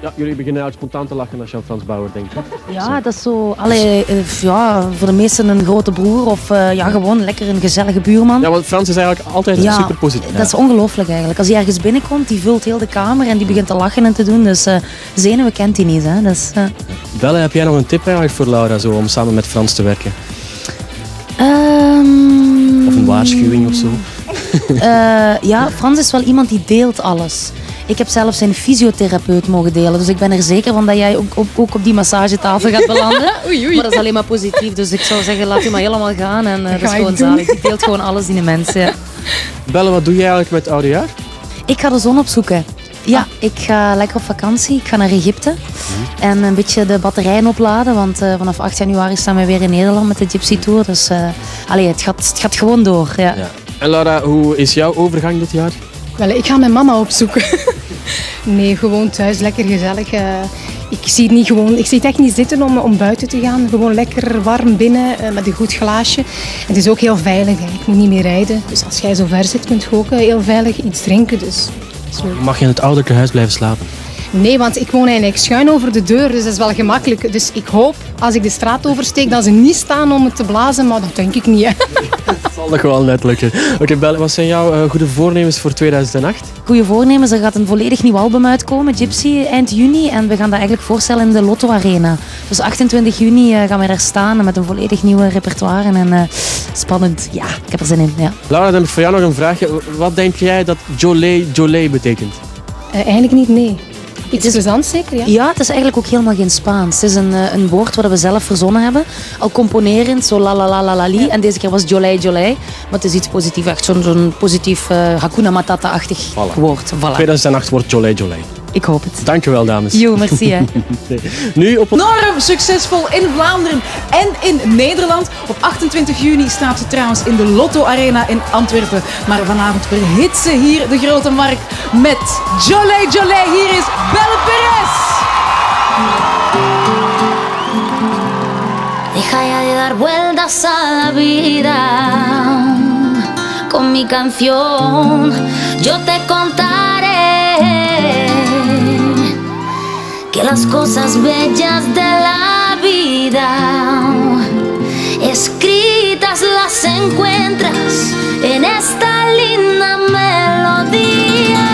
Ja, jullie beginnen uit spontaan te lachen als je aan Frans Bauer denkt. Ja, dat is zo... ja, voor de meesten een grote broer of gewoon lekker een gezellige buurman. Ja, want Frans is eigenlijk altijd super positief. Dat is ongelooflijk eigenlijk. Als hij ergens binnenkomt, die vult heel de kamer en die begint te lachen en te doen. Dus zenuwen kent hij niet. Hè. Dus, Belle, heb jij nog een tip eigenlijk voor Laura zo, om samen met Frans te werken? Of een waarschuwing of zo? Ja, Frans is wel iemand die deelt alles. Ik heb zelfs zijn fysiotherapeut mogen delen. Dus ik ben er zeker van dat jij ook op die massagetafel gaat belanden. Oei. Maar dat is alleen maar positief. Dus ik zou zeggen, laat je maar helemaal gaan. En dat is gewoon zalig. Die deelt gewoon alles in de mensen. Ja. Belle, wat doe jij eigenlijk met Oudejaar? Ik ga de zon opzoeken. Ja, ik ga lekker op vakantie. Ik ga naar Egypte. En een beetje de batterijen opladen. Want vanaf 8 januari staan we weer in Nederland met de Gypsy Tour. Dus het gaat gewoon door. Ja. Ja. En Laura, hoe is jouw overgang dit jaar? Wel, ik ga mijn mama opzoeken. Nee, gewoon thuis, lekker gezellig. Ik zie het echt niet zitten om buiten te gaan. Gewoon lekker warm binnen met een goed glaasje. Het is ook heel veilig. Hè. Ik moet niet meer rijden. Dus als jij zo ver zit, kun je ook heel veilig iets drinken. Dus mag je in het ouderlijke huis blijven slapen? Nee, want ik woon eigenlijk schuin over de deur, dus dat is wel gemakkelijk. Dus ik hoop, als ik de straat oversteek, dat ze niet staan om het te blazen, maar dat denk ik niet. Hè. Dat zal nog wel net lukken. Oké, Belle, wat zijn jouw goede voornemens voor 2008? Goede voornemens, er gaat een volledig nieuw album uitkomen, Gypsy, eind juni. En we gaan dat eigenlijk voorstellen in de Lotto Arena. Dus 28 juni gaan we daar staan met een volledig nieuwe repertoire. En spannend, ja, ik heb er zin in. Ja. Laura, dan heb ik voor jou nog een vraagje. Wat denk jij dat Jolé betekent? Eigenlijk niet, nee. Iets plezants zeker, ja? Ja, het is eigenlijk ook helemaal geen Spaans. Het is een woord wat we zelf verzonnen hebben. Al componerend, zo la la la la la li. En deze keer was Jolé. Maar het is iets positiefs, echt zo'n positief Hakuna Matata-achtig woord. Voilà. 2008 wordt Jolé. Ik hoop het. Dankjewel, dames. Jo, merci. Hè. Nu op Enorm succesvol in Vlaanderen en in Nederland. Op 28 juni staat ze trouwens in de Lotto Arena in Antwerpen. Maar vanavond verhit ze hier de grote markt met Jolé. Hier is Belle Perez. Deja ya de dar vueltas a la vida. Con mi canción yo te contaré que las cosas bellas de la vida escritas las encuentras en esta linda melodía.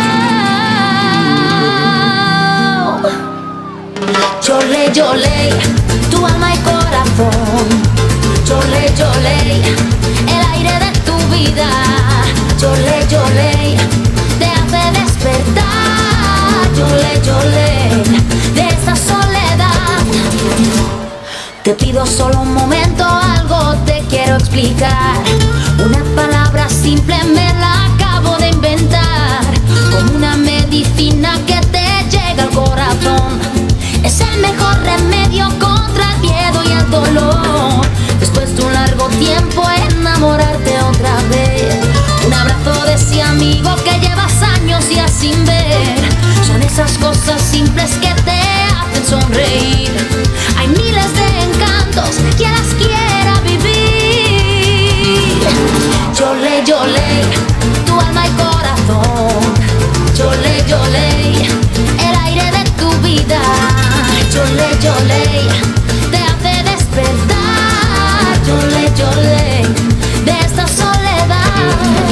Jolé, tu alma y corazón. Jolé, el aire de tu vida. Jolé, te hace despertar. Jolé, de esta soledad. Te pido solo un momento, algo te quiero explicar. Una palabra simple me la acabo de inventar. Como una medicina que te llega al corazón. Es el mejor remedio contra el miedo y el dolor. Después de un largo tiempo enamorarte otra vez. Un abrazo de ese amigo que llevas años ya sin ver. Son esas cosas simples que te hacen sonreír. Hay miles de encantos, quien las quiera vivir. Jolé, tu alma y corazón. Jolé, el aire de tu vida. Jolé, te hace despertar. Jolé, de esta soledad.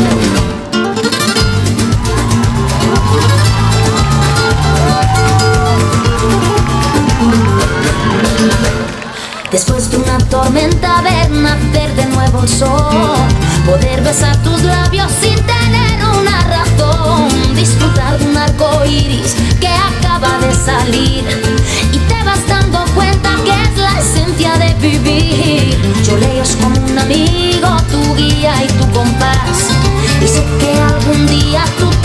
Después de una tormenta ver nacer de nuevo el sol. Poder besar tus labios sin tener una razón. Disfrutar de un arco iris que acaba de salir. Y te vas dando cuenta que es la esencia de vivir. Jolé es como un amigo, tu guía y tu compás. Y sé que algún día tú